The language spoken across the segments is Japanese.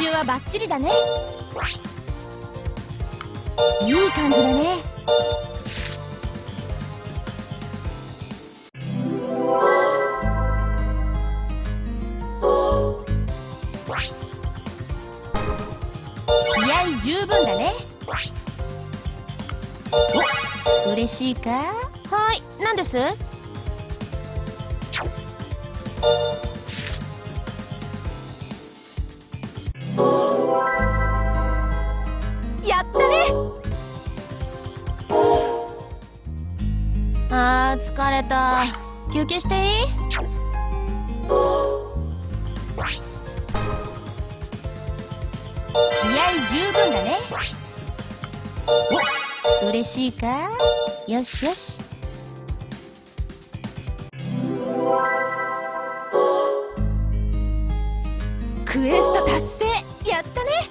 重はバッチリだね。いい感じだね。気合十分だね。お、嬉しいか？はい、何です？やったね。あー、疲れた。休憩していい？気合十分だね。お、嬉しいか？よしよし。クエスト達成。やったね。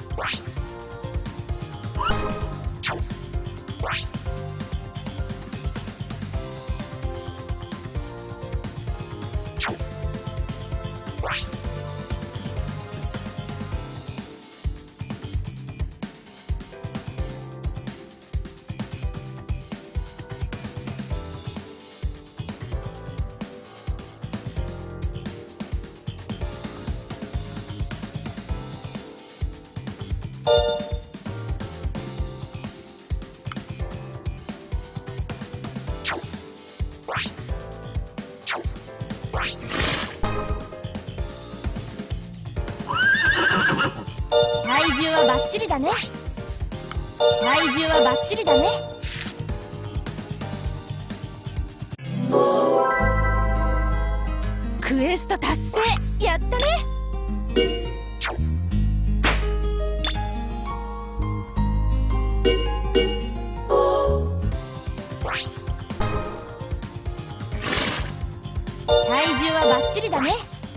体重はバッチリだね。体重はバッチリだね。クエスト達成。やったね。体重はバッチリだね。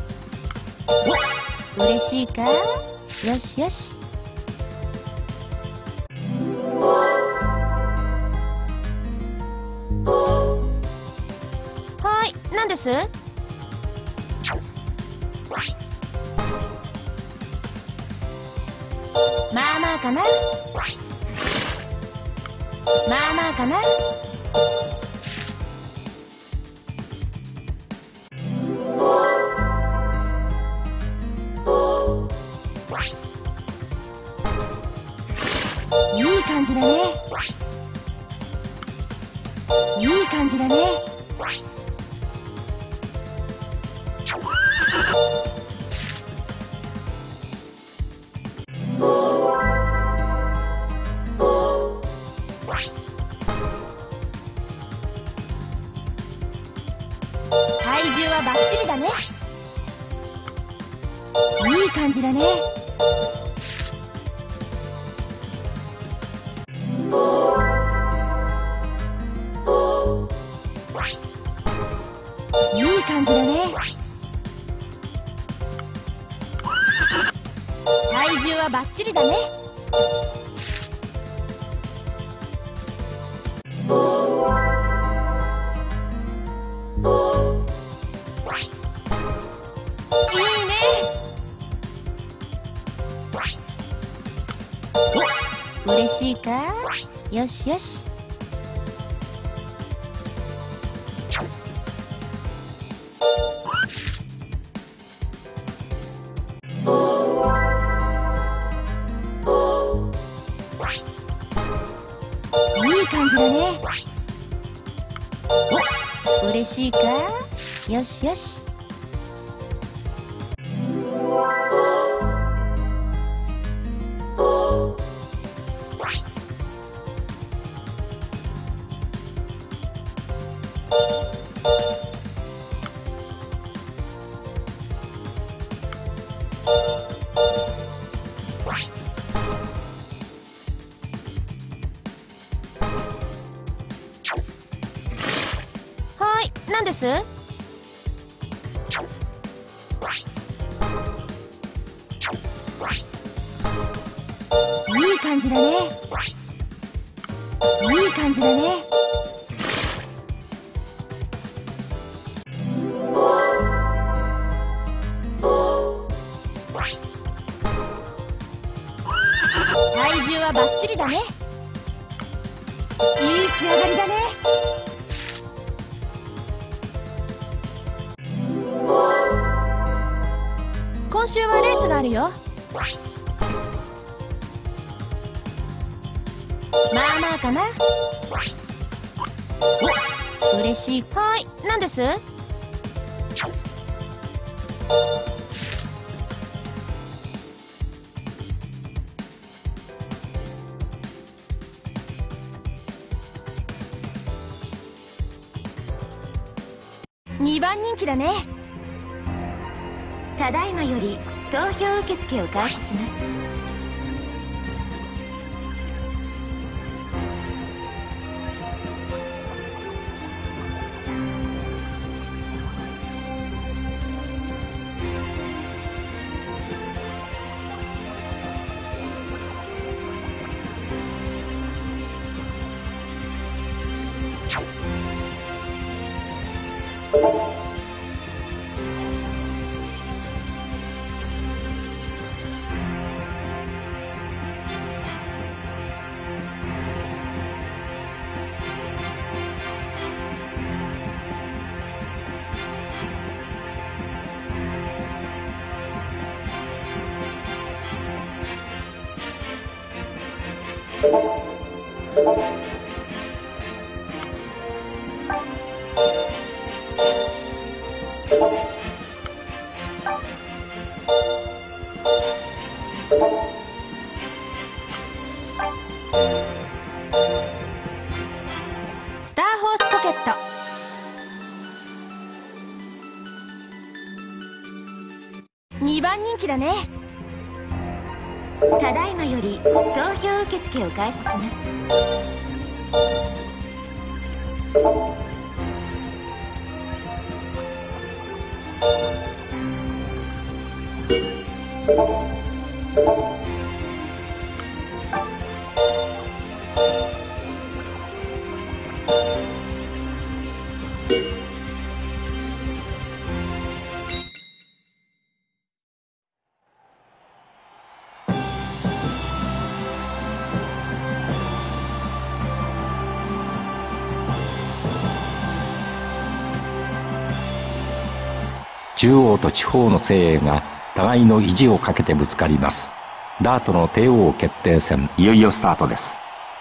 お、嬉しいか？よしよし。はい、何です？まあまあかな。まあまあかな。いい感じだね。いい感じだね。体重はバッチリだね。いい感じだね。いい感じだね。体重はバッチリだね。いいね。お、嬉しいか？よしよし。いい感じだね。お、嬉しいか？よしよし。はい、何です？いい感じだね。いい感じだね。 はバッチリだね。いい仕上がりだね。今週はレースがあるよ。まあまあかな。お、嬉しい。はい、何です？2番人気だね。 ただいまより投票受付を開始します。 スターホースポケット。2番人気だね。 ただいまより投票受付を開始します。 中央と地方の精鋭が互いの意地をかけてぶつかります。ダートの帝王決定戦、いよいよスタートです。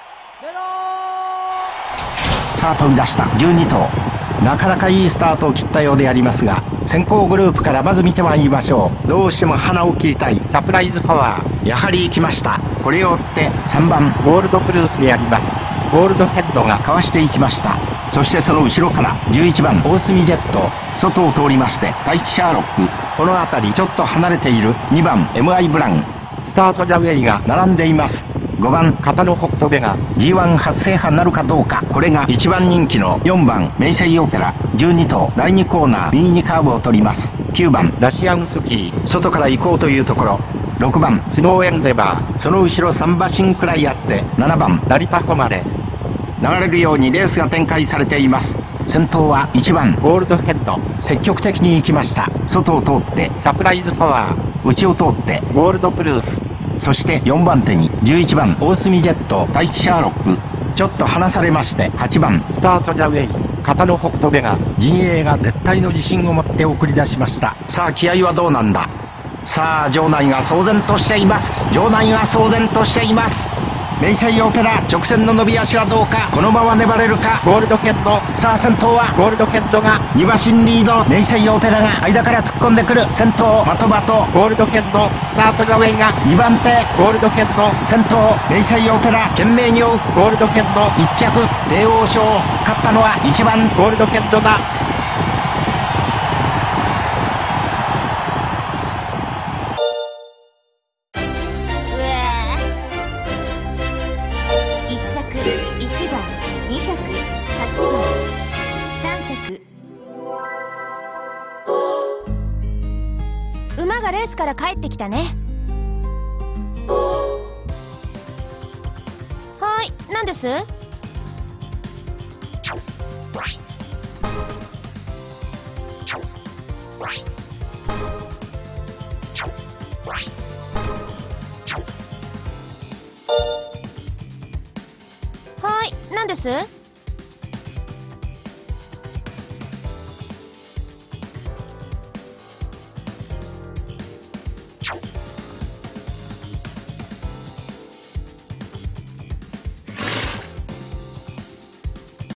さあ飛び出した12頭。なかなかいいスタートを切ったようでありますが、先行グループからまず見てまいりましょう。どうしても花を切りたいサプライズパワー、やはり行きました。これを追って3番ゴールドプルーフであります。ゴールドヘッドがかわしていきました。そしてその後ろから11番大隅ジェット、外を通りまして大気シャーロック、この辺りちょっと離れている2番 MI ブラン、スタートザウェイが並んでいます。5番片野北斗部が G1 初制覇なるかどうか。これが1番人気の4番メイセイオペラ。12頭第2コーナー右にカーブを取ります。9番ラシアンスキー、外から行こうというところ。6番スノーエンデバー、その後ろ3馬身くらいあって7番成田誉れ。流れるようにレースが展開されています。先頭は1番ゴールドヘッド、積極的に行きました。外を通ってサプライズパワー、内を通ってゴールドプルーフ、そして4番手に11番大隅ジェット大気シャーロック、ちょっと離されまして8番スタートザウェイ片野北斗部が陣営が絶対の自信を持って送り出しました。さあ気合はどうなんだ。さあ場内が騒然としています。場内が騒然としています。メイセイオペラ直線の伸び足はどうか。このまま粘れるか。ゴールドヘッド、さあ先頭はゴールドヘッドが2馬身リード。メイセイオペラが間から突っ込んでくる。先頭的場とゴールドヘッド、スタートザウェイが2番手。ゴールドヘッド先頭、メイセイオペラ懸命に追う。ゴールドヘッド1着、霊王賞、勝ったのは1番ゴールドヘッドだ。 馬がレースから帰ってきたね。はい、何です？ はい、何です？